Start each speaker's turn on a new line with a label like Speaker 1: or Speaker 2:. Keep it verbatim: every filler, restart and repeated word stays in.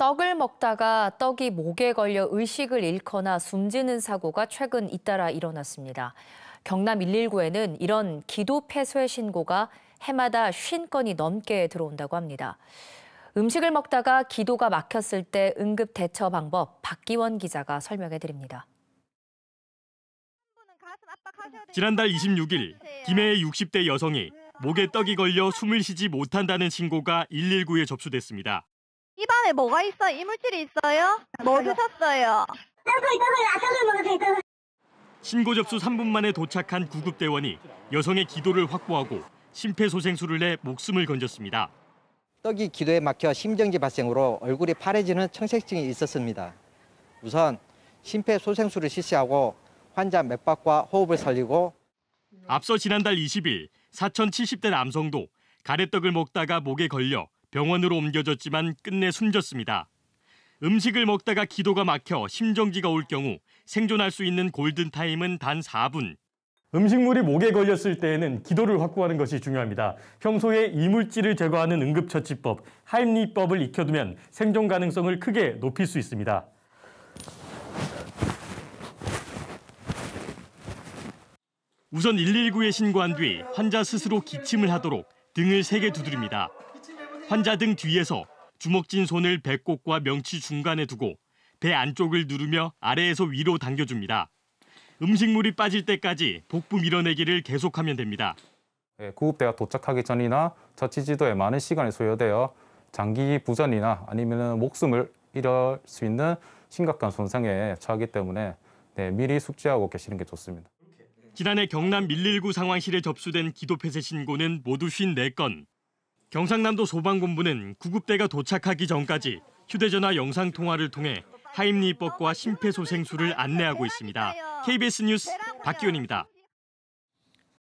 Speaker 1: 떡을 먹다가 떡이 목에 걸려 의식을 잃거나 숨지는 사고가 최근 잇따라 일어났습니다. 경남 일일구에는 이런 기도 폐쇄 신고가 해마다 오십 건이 넘게 들어온다고 합니다. 음식을 먹다가 기도가 막혔을 때 응급 대처 방법 박기원 기자가 설명해 드립니다.
Speaker 2: 지난달 이십육 일 김해의 육십 대 여성이 목에 떡이 걸려 숨을 쉬지 못한다는 신고가 일일구에 접수됐습니다.
Speaker 3: 입안에 뭐가 있어? 이물질이 있어요? 뭐 드셨어요?
Speaker 2: 신고 접수 삼 분 만에 도착한 구급대원이 여성의 기도를 확보하고 심폐소생술을 해 목숨을 건졌습니다.
Speaker 4: 떡이 기도에 막혀 심정지 발생으로 얼굴이 파래지는 청색증이 있었습니다. 우선 심폐소생술을 실시하고 환자 맥박과 호흡을 살리고
Speaker 2: 앞서 지난달 이십 일 사천 칠십 대 남성도 가래떡을 먹다가 목에 걸려 병원으로 옮겨졌지만 끝내 숨졌습니다. 음식을 먹다가 기도가 막혀 심정지가 올 경우 생존할 수 있는 골든타임은 단 사 분.
Speaker 5: 음식물이 목에 걸렸을 때에는 기도를 확보하는 것이 중요합니다. 평소에 이물질을 제거하는 응급처치법, 하임리법을 익혀두면 생존 가능성을 크게 높일 수 있습니다.
Speaker 2: 우선 일일구에 신고한 뒤 환자 스스로 기침을 하도록 등을 세게 두드립니다. 환자 등 뒤에서 주먹진 손을 배꼽과 명치 중간에 두고 배 안쪽을 누르며 아래에서 위로 당겨줍니다. 음식물이 빠질 때까지 복부 밀어내기를 계속하면 됩니다.
Speaker 6: 구급대가 도착하기 전이나 처치 지도에 많은 시간이 소요되어 장기 부전이나 아니면 목숨을 잃을 수 있는 심각한 손상에 처하기 때문에 네, 미리 숙지하고 계시는 게 좋습니다.
Speaker 2: 지난해 경남 일일구 상황실에 접수된 기도 폐쇄 신고는 모두 오십사 건. 경상남도 소방본부는 구급대가 도착하기 전까지 휴대전화 영상통화를 통해 하임리법과 심폐소생술을 안내하고 있습니다. 케이비에스 뉴스 박기원입니다.